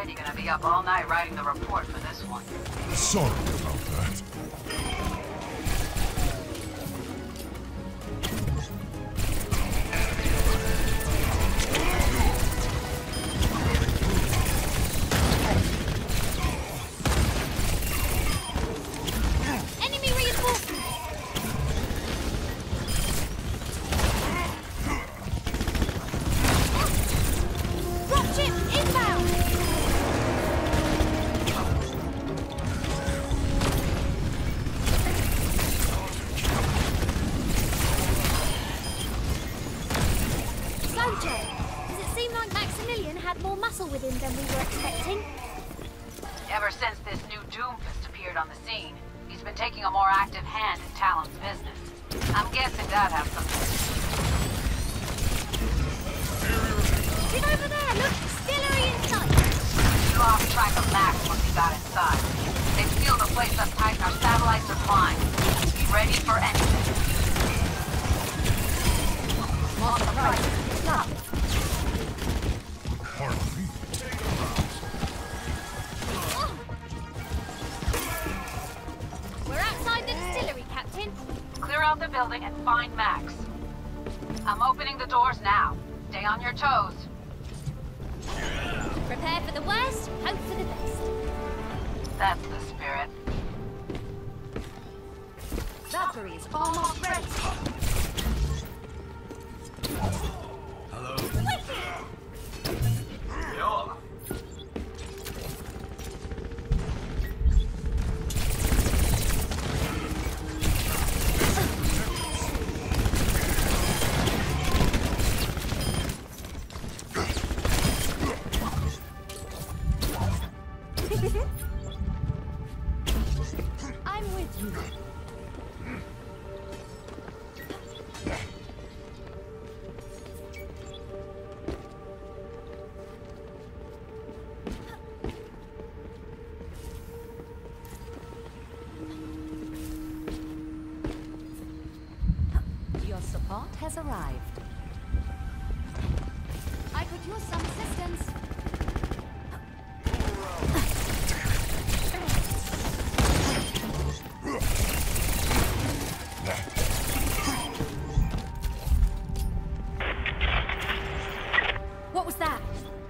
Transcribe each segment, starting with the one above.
You're gonna be up all night writing the report for this one. Sorry about that. Enemy reinforcement! Dropship inbound! Soldier, does it seem like Maximilian had more muscle with him than we were expecting? Ever since this new Doomfist appeared on the scene, he's been taking a more active hand in Talon's business. I'm guessing that has something. Get over there! Look! Distillery in sight! We lost track of Max once he got inside. They've sealed the place up tight and our satellites are flying. Be ready for anything. Stop! Pardon me. We're outside the distillery, Captain. Clear out the building and find Max. I'm opening the doors now. Stay on your toes. Prepare for the worst, hope for the best. That's the spirit. Valkyrie's almost ready. Hello. I'm with you. Your support has arrived. I could use some assistance. What was that?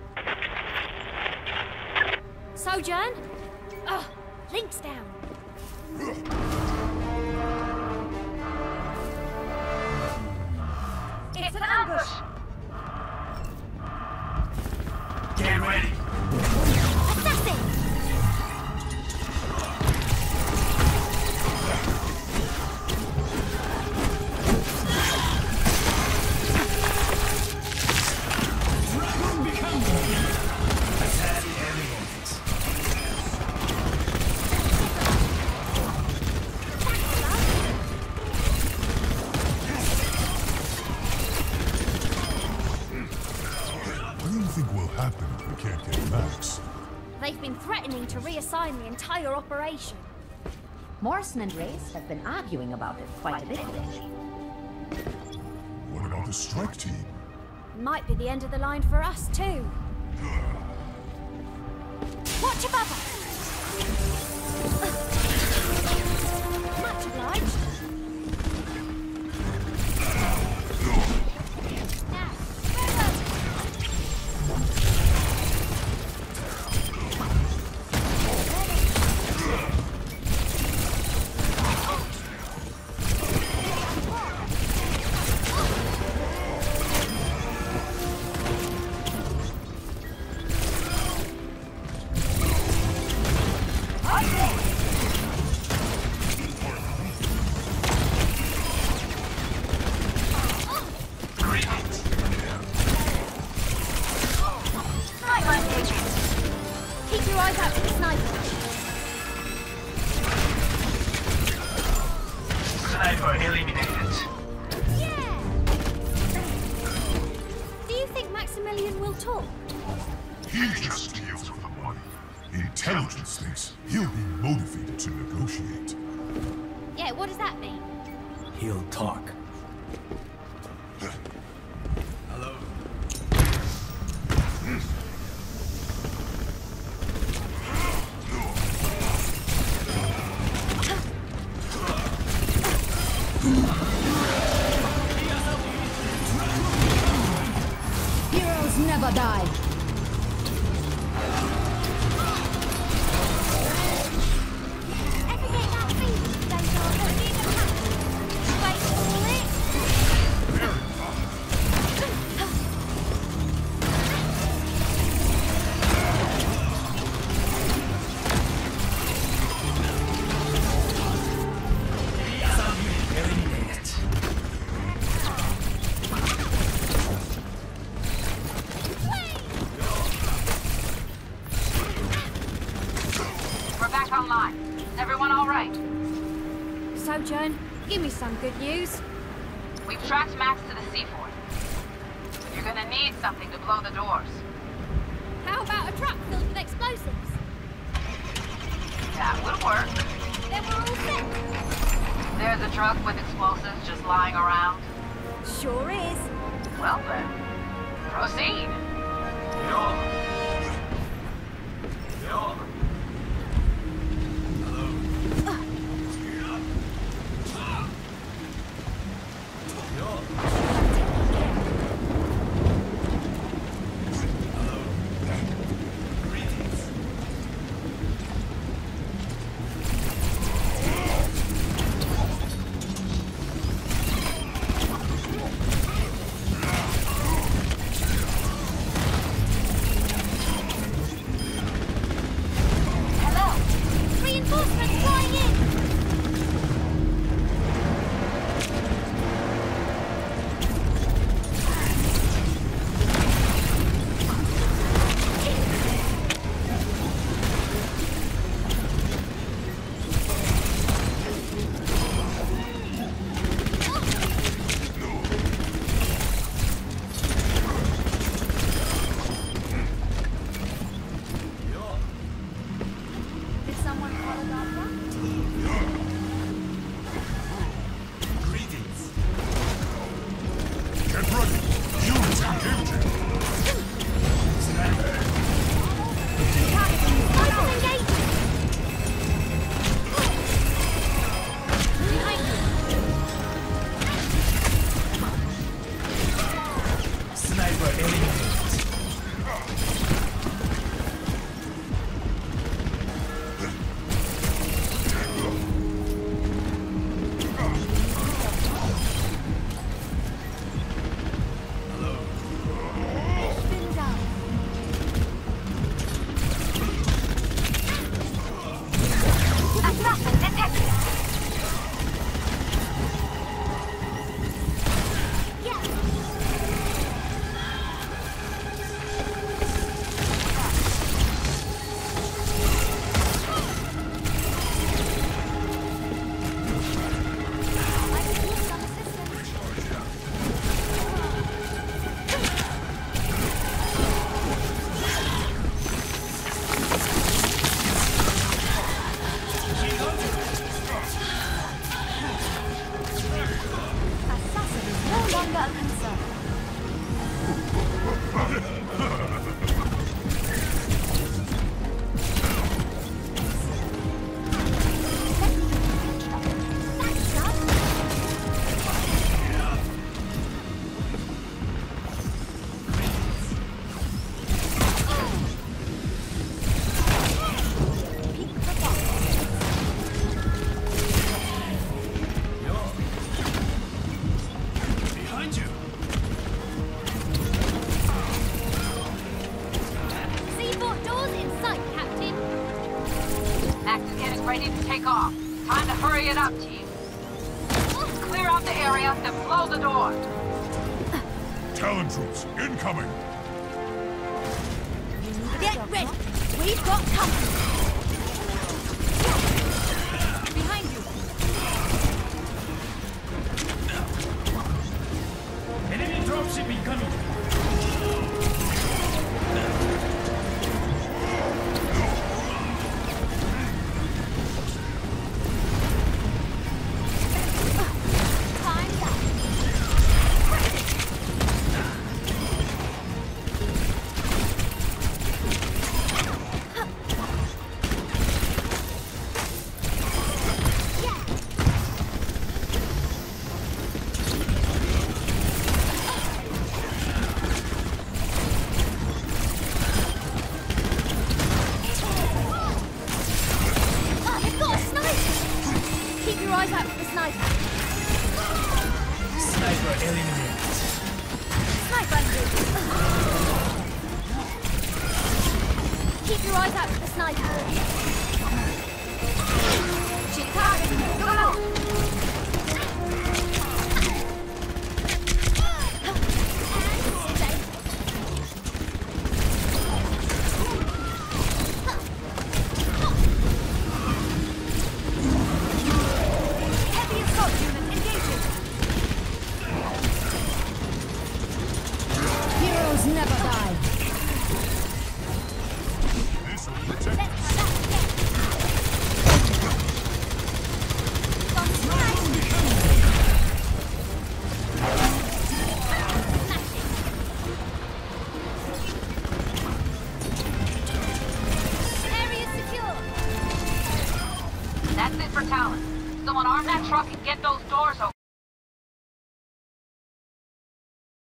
Sojourn? Ugh, links down. It's an ambush! Get ready. Assassin! Attack enemies. What do you think will happen if we can't get Max? They've been threatening to reassign the entire operation. Morrison and Race have been arguing about it quite a bit lately. What about the strike team? Might be the end of the line for us, too. Watch above us! Much obliged. Now, keep your eyes out for the sniper. Sniper eliminated. Yeah! Do you think Maximilian will talk? He just deals with the money. Intelligence thinks he'll be motivated to negotiate. Yeah, what does that mean? He'll talk. Hello. back online. Is everyone all right? Sojourn, give me some good news. We've tracked Max to the seaport. But you're gonna need something to blow the doors. How about a truck filled with explosives? That would work. Then we're all set. There's a truck with explosives just lying around. Sure is. Well then, proceed. Reinforcements flying in! Did someone follow that one? Get ready! Units engaging! Sniper engaging! Behind you! Sniper eliminated. Spin down. Assassin detected. I could use some assistance. Assassin is no longer a concern. Thanks, Dad. Peek the box. Behind you. Seaport doors in sight, Captain. Max is getting ready to take off. Time to hurry it up, team. Clear out the area, then blow the door. Talon troops, incoming! Get ready. We've got company. Behind you. Enemy dropship incoming. Time's up. Oh, they've got a sniper. Keep your eyes out for the sniper. Sniper eliminated. Sniper. Keep your eyes out for the sniper. Shoot target. Go! That's it for Talon. Someone arm that truck and get those doors open.